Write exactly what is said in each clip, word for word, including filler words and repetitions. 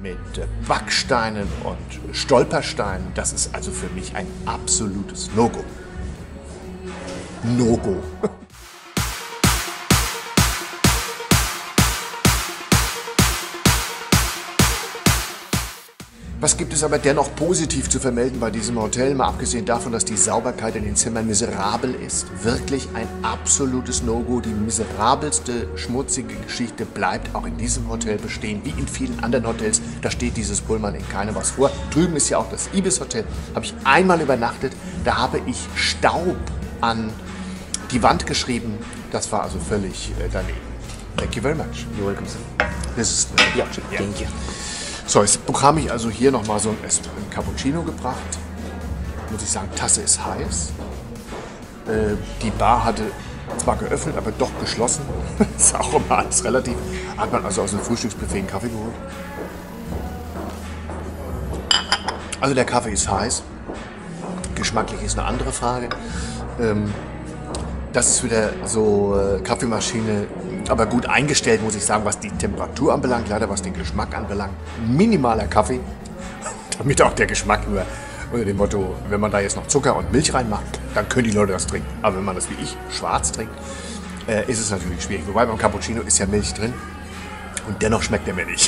mit Backsteinen und Stolpersteinen. Das ist also für mich ein absolutes No-Go. No-Go. Was gibt es aber dennoch positiv zu vermelden bei diesem Hotel, mal abgesehen davon, dass die Sauberkeit in den Zimmern miserabel ist? Wirklich ein absolutes No-Go. Die miserabelste, schmutzige Geschichte bleibt auch in diesem Hotel bestehen, wie in vielen anderen Hotels. Da steht dieses Pullman in keinem was vor. Drüben ist ja auch das Ibis Hotel. Habe ich einmal übernachtet, da habe ich Staub an die Wand geschrieben. Das war also völlig äh, daneben. Thank you very much. You're welcome, sir. Das ist Ja, thank you. So, jetzt bekam ich also hier nochmal so ein, ein Cappuccino gebracht. Muss ich sagen, Tasse ist heiß. Äh, die Bar hatte zwar geöffnet, aber doch geschlossen. Ist auch immer alles relativ. Hat man also aus dem Frühstücksbuffet einen Kaffee geholt. Also der Kaffee ist heiß. Geschmacklich ist eine andere Frage. Ähm, das ist wieder so äh, Kaffeemaschine, aber gut eingestellt, muss ich sagen, was die Temperatur anbelangt, leider was den Geschmack anbelangt. Minimaler Kaffee, damit auch der Geschmack nur unter dem Motto, wenn man da jetzt noch Zucker und Milch reinmacht, dann können die Leute das trinken. Aber wenn man das wie ich schwarz trinkt, äh, ist es natürlich schwierig. Wobei beim Cappuccino ist ja Milch drin und dennoch schmeckt er mir nicht.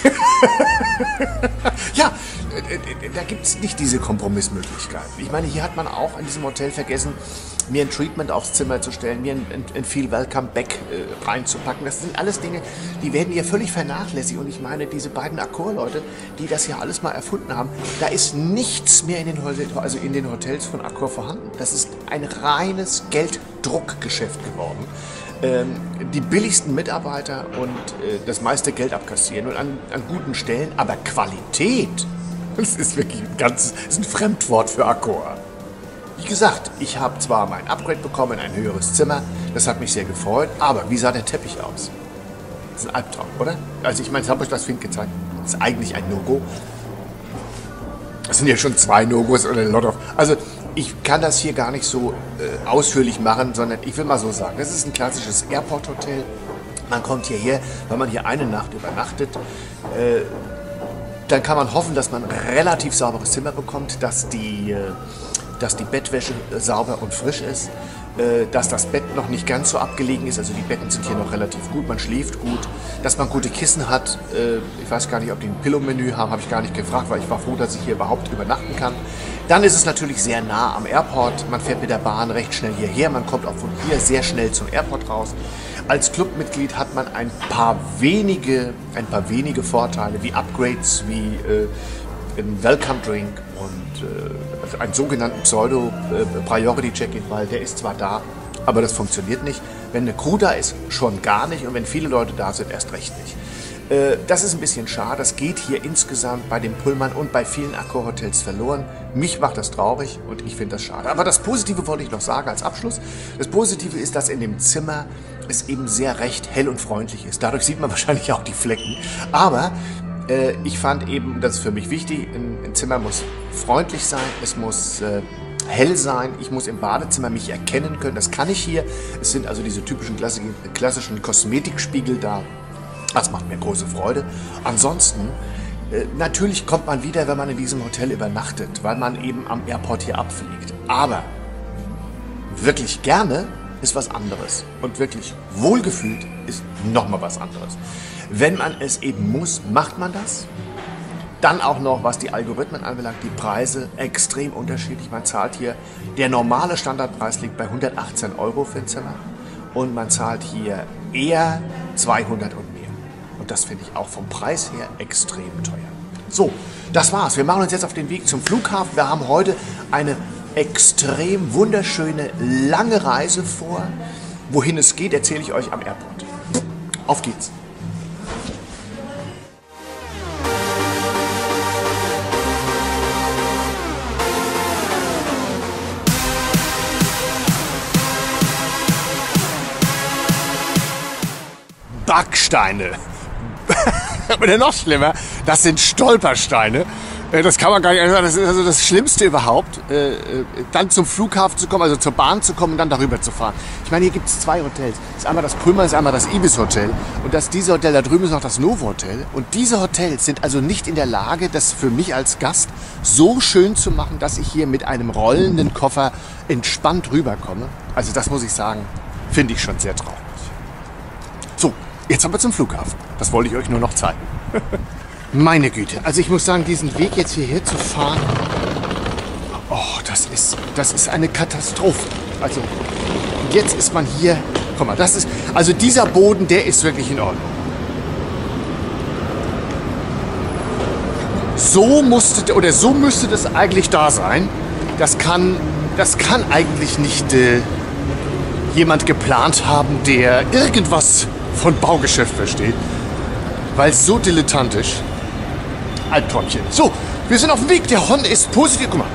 Ja, äh, äh, da gibt es nicht diese Kompromissmöglichkeit. Ich meine, hier hat man auch in diesem Hotel vergessen, mir ein Treatment aufs Zimmer zu stellen, mir ein, ein, ein Feel Welcome Back äh, reinzupacken. Das sind alles Dinge, die werden hier völlig vernachlässigt. Und ich meine, diese beiden Accor-Leute, die das hier alles mal erfunden haben, da ist nichts mehr in den, Hotel, also in den Hotels von Accor vorhanden. Das ist ein reines Gelddruckgeschäft geworden. Ähm, die billigsten Mitarbeiter und äh, das meiste Geld abkassieren und an, an guten Stellen, aber Qualität, das ist wirklich ein ganz, das ist ein Fremdwort für Accor. Wie gesagt, ich habe zwar mein Upgrade bekommen, ein höheres Zimmer, das hat mich sehr gefreut, aber wie sah der Teppich aus? Das ist ein Albtraum, oder? Also ich meine, ich habe euch das Fink gezeigt, das ist eigentlich ein No-Go. Das sind ja schon zwei No-Gos oder a lot of... Also ich kann das hier gar nicht so äh, ausführlich machen, sondern ich will mal so sagen, das ist ein klassisches Airport-Hotel. Man kommt hierher, wenn man hier eine Nacht übernachtet, äh, dann kann man hoffen, dass man ein relativ sauberes Zimmer bekommt, dass die... Äh, dass die Bettwäsche sauber und frisch ist, äh, dass das Bett noch nicht ganz so abgelegen ist, also die Betten sind hier noch relativ gut, man schläft gut, dass man gute Kissen hat. Äh, ich weiß gar nicht, ob die ein Pillow-Menü haben, habe ich gar nicht gefragt, weil ich war froh, dass ich hier überhaupt übernachten kann. Dann ist es natürlich sehr nah am Airport, man fährt mit der Bahn recht schnell hierher, man kommt auch von hier sehr schnell zum Airport raus. Als Clubmitglied hat man ein paar wenige, ein paar wenige Vorteile, wie Upgrades, wie äh, ein Welcome Drink und äh, einen sogenannten Pseudo-Priority-Check-In, weil der ist zwar da, aber das funktioniert nicht. Wenn eine Crew da ist, schon gar nicht und wenn viele Leute da sind, erst recht nicht. Äh, das ist ein bisschen schade, das geht hier insgesamt bei dem Pullman und bei vielen Accor-Hotels verloren. Mich macht das traurig und ich finde das schade. Aber das Positive wollte ich noch sagen als Abschluss. Das Positive ist, dass in dem Zimmer es eben sehr recht hell und freundlich ist. Dadurch sieht man wahrscheinlich auch die Flecken. Aber Äh, ich fand eben, das ist für mich wichtig, ein, ein Zimmer muss freundlich sein, es muss äh, hell sein, ich muss im Badezimmer mich erkennen können, das kann ich hier. Es sind also diese typischen klassischen, klassischen Kosmetikspiegel da, das macht mir große Freude. Ansonsten, äh, natürlich kommt man wieder, wenn man in diesem Hotel übernachtet, weil man eben am Airport hier abfliegt. Aber wirklich gerne ist was anderes und wirklich wohlgefühlt ist nochmal was anderes. Wenn man es eben muss, macht man das. Dann auch noch, was die Algorithmen anbelangt, die Preise extrem unterschiedlich. Man zahlt hier, der normale Standardpreis liegt bei hundertachtzehn Euro für ein Zimmer und man zahlt hier eher zweihundert und mehr. Und das finde ich auch vom Preis her extrem teuer. So, das war's. Wir machen uns jetzt auf den Weg zum Flughafen. Wir haben heute eine extrem wunderschöne, lange Reise vor. Wohin es geht, erzähle ich euch am Airport. Auf geht's. Backsteine. Oder noch schlimmer, das sind Stolpersteine. Das kann man gar nicht sagen. Das ist also das Schlimmste überhaupt, äh, dann zum Flughafen zu kommen, also zur Bahn zu kommen und dann darüber zu fahren. Ich meine, hier gibt es zwei Hotels. Das ist einmal das Pullman, das ist einmal das Ibis Hotel. Und das, diese Hotel da drüben ist noch das Novo Hotel. Und diese Hotels sind also nicht in der Lage, das für mich als Gast so schön zu machen, dass ich hier mit einem rollenden Koffer entspannt rüberkomme. Also das muss ich sagen, finde ich schon sehr traurig. So, jetzt haben wir zum Flughafen. Das wollte ich euch nur noch zeigen. Meine Güte, also ich muss sagen, diesen Weg jetzt hierher zu fahren, oh, das ist, das ist eine Katastrophe. Also jetzt ist man hier, guck mal, das ist, also dieser Boden, der ist wirklich in Ordnung. So musste, oder so müsste das eigentlich da sein. Das kann, das kann eigentlich nicht äh, jemand geplant haben, der irgendwas von Baugeschäft versteht, weil so dilettantisch. Albträumchen. So, wir sind auf dem Weg. Der Hon ist positiv. Guck mal.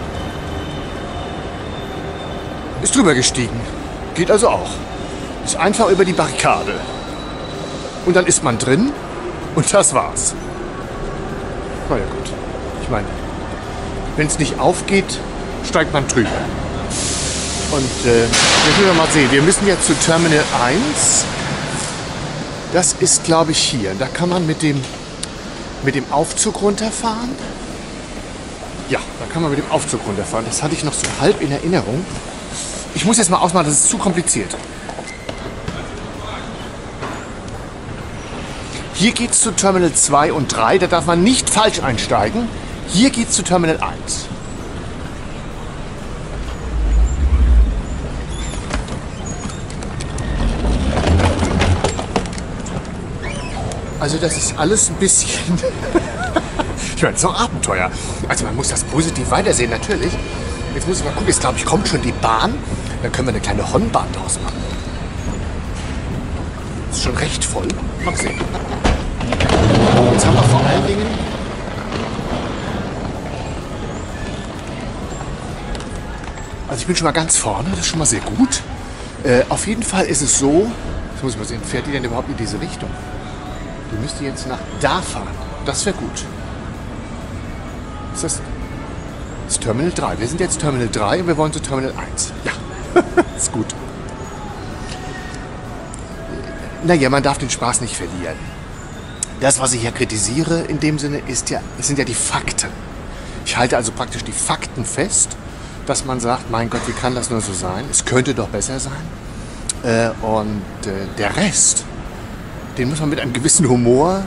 Ist drüber gestiegen. Geht also auch. Ist einfach über die Barrikade. Und dann ist man drin. Und das war's. Na ja, gut. Ich meine, wenn es nicht aufgeht, steigt man drüber. Und äh, jetzt müssen wir mal sehen. Wir müssen jetzt zu Terminal eins. Das ist, glaube ich, hier. Da kann man mit dem mit dem Aufzug runterfahren. Ja, da kann man mit dem Aufzug runterfahren. Das hatte ich noch so halb in Erinnerung. Ich muss jetzt mal ausmachen, das ist zu kompliziert. Hier geht es zu Terminal zwei und drei. Da darf man nicht falsch einsteigen. Hier geht es zu Terminal eins. Also das ist alles ein bisschen... ich meine, es ist noch Abenteuer. Also man muss das positiv weitersehen, natürlich. Jetzt muss ich mal gucken, jetzt glaube ich, kommt schon die Bahn. Dann können wir eine kleine Hon-Bahn draus machen. Ist schon recht voll. Mal sehen. Jetzt haben wir vor allen Dingen... Also ich bin schon mal ganz vorne, das ist schon mal sehr gut. Äh, auf jeden Fall ist es so... Jetzt muss ich mal sehen, fährt die denn überhaupt in diese Richtung? Die müsste jetzt nach da fahren. Das wäre gut. Ist das, das ist Terminal drei. Wir sind jetzt Terminal drei und wir wollen zu Terminal eins. Ja, ist gut. Naja, man darf den Spaß nicht verlieren. Das, was ich hier kritisiere in dem Sinne, ist ja, es sind ja die Fakten. Ich halte also praktisch die Fakten fest, dass man sagt, mein Gott, wie kann das nur so sein? Es könnte doch besser sein. Äh, und äh, der Rest... Den muss man mit einem gewissen Humor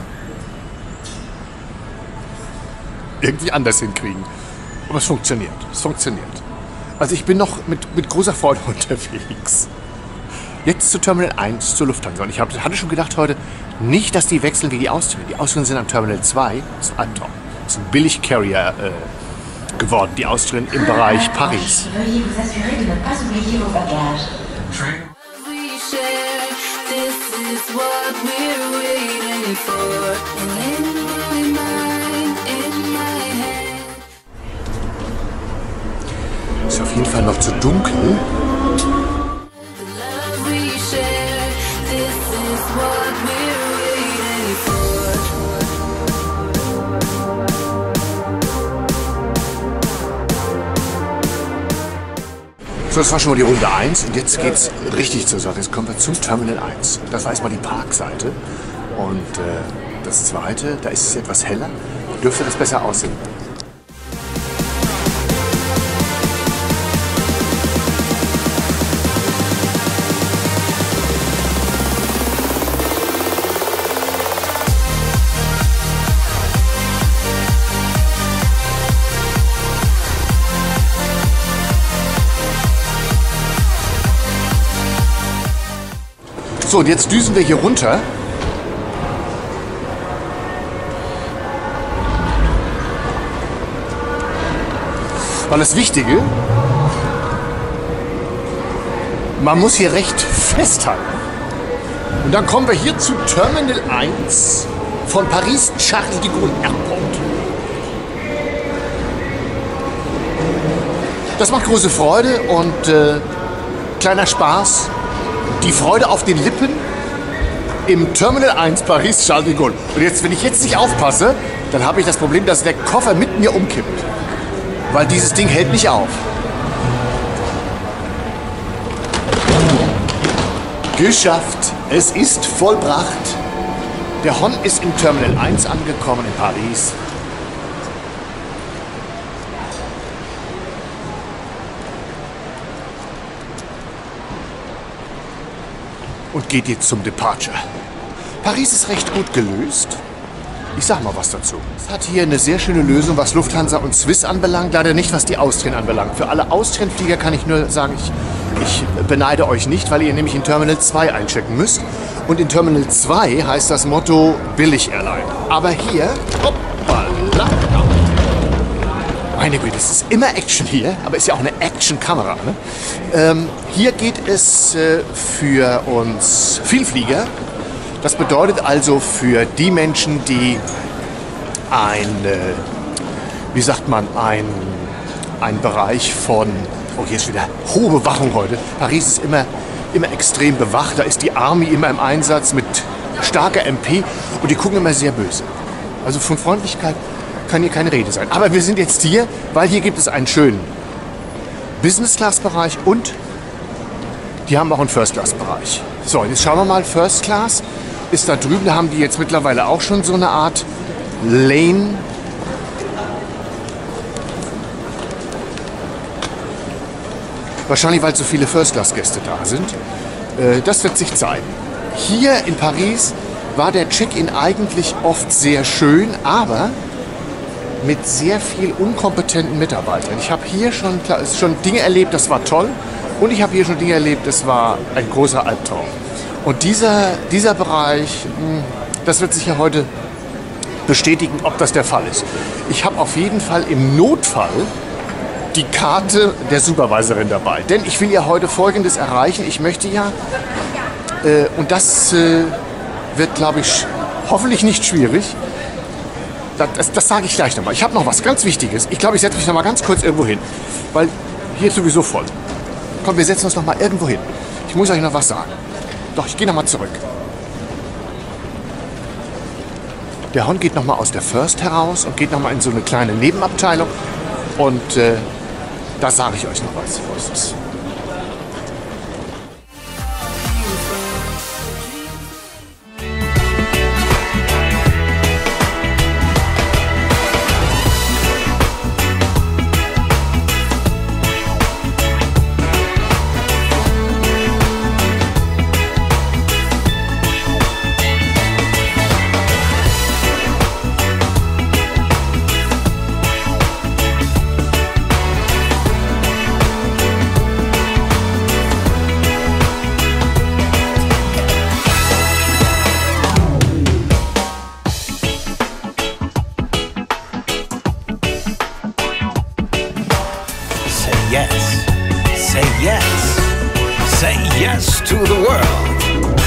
irgendwie anders hinkriegen. Aber es funktioniert. Es funktioniert. Also ich bin noch mit, mit großer Freude unterwegs. Jetzt zu Terminal eins, zur Lufthansa. Und ich hab, hatte schon gedacht heute, nicht, dass die wechseln wie die Austrian. Die Austrian sind am Terminal zwei. Das ist ein Albtraum. Das ist ein Billig-Carrier äh, geworden, die Austrian im Bereich Paris. Ist auf jeden Fall noch zu dunkel. So, das war schon mal die Runde eins und jetzt geht's richtig zur Sache. Jetzt kommen wir zum Terminal eins. Das war erstmal die Parkseite. Und äh, das zweite, da ist es etwas heller, dürfte das besser aussehen. So, und jetzt düsen wir hier runter. Weil das Wichtige, man muss hier recht festhalten. Und dann kommen wir hier zu Terminal eins von Paris Charles de Gaulle Airport. Das macht große Freude und äh, kleiner Spaß. Die Freude auf den Lippen im Terminal eins Paris Charles de Gaulle. Und jetzt, wenn ich jetzt nicht aufpasse, dann habe ich das Problem, dass der Koffer mit mir umkippt. Weil dieses Ding hält nicht auf. Geschafft. Es ist vollbracht. Der Hon ist im Terminal eins angekommen in Paris. Und geht jetzt zum Departure. Paris ist recht gut gelöst. Ich sag mal was dazu. Es hat hier eine sehr schöne Lösung, was Lufthansa und Swiss anbelangt. Leider nicht, was die Austrian anbelangt. Für alle Austrian-Flieger kann ich nur sagen, ich, ich beneide euch nicht, weil ihr nämlich in Terminal zwei einchecken müsst. Und in Terminal zwei heißt das Motto Billig-Airline. Aber hier... Hoppala, meine Güte, es ist immer Action hier, aber ist ja auch eine Action-Kamera. Ne? Ähm, hier geht es äh, für uns Vielflieger. Das bedeutet also für die Menschen, die ein, äh, wie sagt man, ein, ein Bereich von, oh hier ist wieder hohe Bewachung heute. Paris ist immer, immer extrem bewacht, da ist die Army immer im Einsatz mit starker M P und die gucken immer sehr böse. Also von Freundlichkeit kann hier keine Rede sein. Aber wir sind jetzt hier, weil hier gibt es einen schönen Business-Class-Bereich und die haben auch einen First-Class-Bereich. So, jetzt schauen wir mal, First Class ist da drüben, da haben die jetzt mittlerweile auch schon so eine Art Lane. Wahrscheinlich, weil so viele First-Class-Gäste da sind. Äh, das wird sich zeigen. Hier in Paris war der Check-in eigentlich oft sehr schön, aber mit sehr viel unkompetenten Mitarbeitern. Ich habe hier schon, schon Dinge erlebt, das war toll. Und ich habe hier schon Dinge erlebt, das war ein großer Albtraum. Und dieser, dieser Bereich, das wird sich ja heute bestätigen, ob das der Fall ist. Ich habe auf jeden Fall im Notfall die Karte der Supervisorin dabei. Denn ich will ja heute Folgendes erreichen. Ich möchte ja, äh, und das äh, wird, glaube ich, hoffentlich nicht schwierig. Das, das, das sage ich gleich nochmal. Ich habe noch was ganz Wichtiges. Ich glaube, ich setze mich noch mal ganz kurz irgendwo hin. Weil hier ist sowieso voll. Komm, wir setzen uns noch mal irgendwo hin. Ich muss euch noch was sagen. Doch, ich gehe noch mal zurück. Der Hon geht noch mal aus der First heraus und geht noch mal in so eine kleine Nebenabteilung. Und äh, da sage ich euch noch was. Was ist das? Yes. Say yes. Say yes to the world.